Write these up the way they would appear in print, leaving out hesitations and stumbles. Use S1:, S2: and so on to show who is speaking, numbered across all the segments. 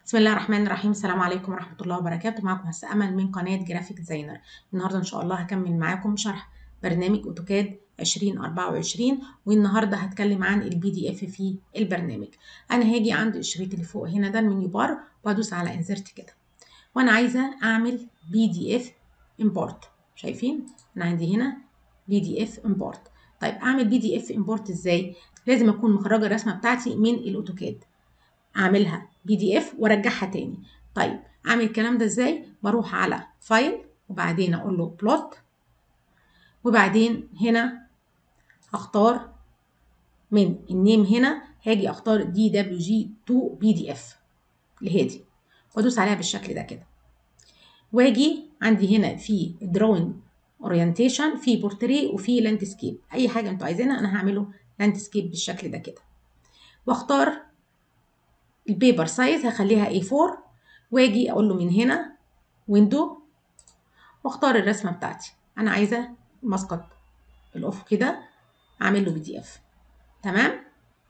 S1: بسم الله الرحمن الرحيم. السلام عليكم ورحمة الله وبركاته. معكم هسه أمل من قناة جرافيك ديزاينر. النهاردة إن شاء الله هكمل معاكم شرح برنامج أوتوكاد 2024، والنهاردة هتكلم عن البي دي اف في البرنامج. أنا هاجي عند الشريط اللي فوق هنا ده المنيو بار وأدوس على انسرت كده، وأنا عايزة أعمل بي دي اف امبورت. شايفين أنا عندي هنا بي دي اف امبورت. طيب أعمل بي دي اف امبورت إزاي؟ لازم أكون مخرجة الرسمة بتاعتي من الأوتوكاد، اعملها بي دي اف وارجعها تاني. طيب اعمل الكلام ده ازاي؟ بروح على فايل وبعدين اقول له بلوت، وبعدين هنا هختار من النيم، هنا هاجي اختار دي دبليو جي 2 بي دي اف اللي هي دي، وادوس عليها بالشكل ده كده، واجي عندي هنا في دروينج اورينتيشن، في بورتريه وفي لاندسكيب، اي حاجه انتوا عايزينها انا هعمله لاندسكيب بالشكل ده كده، واختار البيبر سايز هخليها A4، واجي اقول له من هنا ويندو واختار الرسمه بتاعتي. انا عايزه مسقط الافق كده اعمل له بي دي اف، تمام،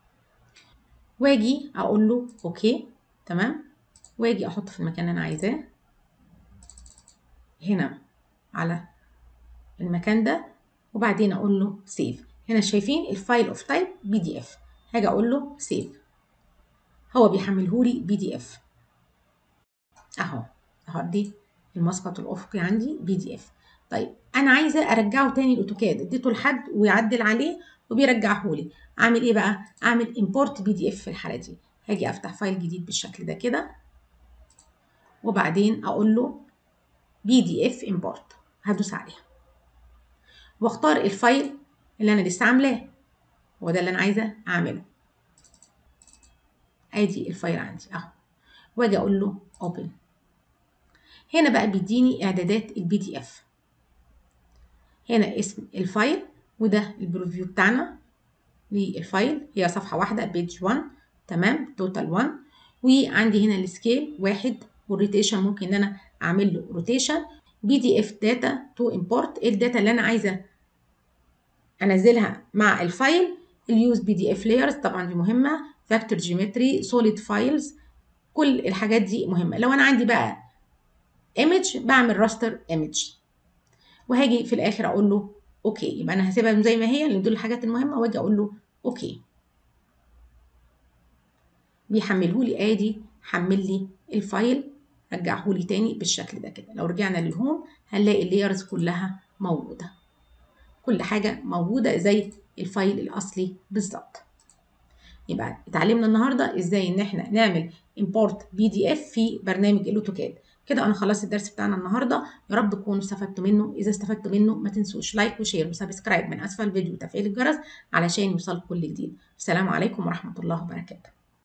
S1: واجي اقول له اوكي تمام، واجي احطه في المكان اللي انا عايزاه هنا على المكان ده، وبعدين اقول له سيف. هنا شايفين الفايل اوف تايب بي دي اف، هاجي اقول له سيف، هو بيحمله لي بي دي اف اهو دي المسقط الافقي عندي بي دي اف. طيب انا عايزه ارجعه تاني الاوتوكاد، اديته لحد ويعدل عليه وبيرجعه لي. اعمل ايه بقى؟ اعمل امبورت بي دي اف في الحاله دي. هاجي افتح فايل جديد بالشكل ده كده، وبعدين اقول له بي دي اف امبورت، هدوس عليها واختار الفايل اللي انا لسه عاملاه، وده اللي انا عايزه اعمله. ادي الفايل عندي اهو، واجي اقول له اوبن. هنا بقى بيديني اعدادات البي دي اف، هنا اسم الفايل وده البروفيو بتاعنا للفايل، هي صفحة واحدة بيج 1 تمام، توتال 1. وعندي هنا السكيل 1، والروتيشن ممكن ان انا اعمل له روتيشن. بي دي اف داتا تو امبورت، الداتا اللي انا عايزة انزلها مع الفايل. اليوز بي دي اف لايرز طبعا دي مهمة، فاكتور جيومتري، سوليد فايلز، كل الحاجات دي مهمة. لو انا عندي بقى ايمج بعمل راستر ايمج، وهاجي في الاخر اقول له اوكي. يبقى انا هسيبها زي ما هي لان دول الحاجات المهمه، واجي اقول له اوكي، بيحمله لي. ادي حمل لي الفايل، رجعه لي تاني بالشكل ده كده. لو رجعنا للهوم هنلاقي اللايرز كلها موجوده، كل حاجه موجوده زي الفايل الاصلي بالظبط. يبقى اتعلمنا النهارده ازاي ان احنا نعمل امبورت بي دي اف في برنامج الاوتوكاد. كده انا خلصت الدرس بتاعنا النهارده، يا رب تكونوا استفدتوا منه. اذا استفدتوا منه ما تنسوش لايك وشير وسبسكرايب من اسفل الفيديو وتفعيل الجرس علشان يوصلكم كل جديد. السلام عليكم ورحمه الله وبركاته.